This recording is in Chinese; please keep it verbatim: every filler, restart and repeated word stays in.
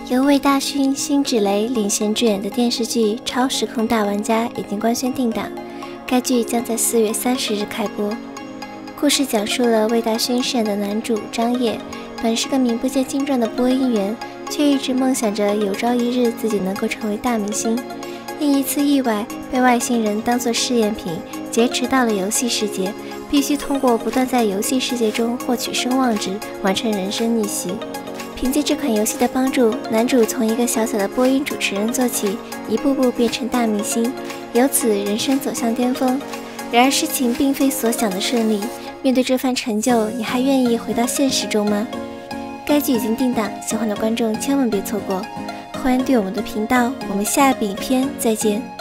由魏大勋、辛芷蕾领衔主演的电视剧《超时空大玩家》已经官宣定档，该剧将在四月三十日开播。故事讲述了魏大勋饰演的男主张烨，本是个名不见经传的播音员，却一直梦想着有朝一日自己能够成为大明星。因一次意外，被外星人当作试验品劫持到了游戏世界，必须通过不断在游戏世界中获取声望值，完成人生逆袭。凭借这款游戏的帮助，男主从一个小小的播音主持人做起，一步步变成大明星，由此人生走向巅峰。然而事情并非所想的顺利，面对这番成就，你还愿意回到现实中吗？该剧已经定档，喜欢的观众千万别错过。欢迎对我们的频道，我们下部影片再见。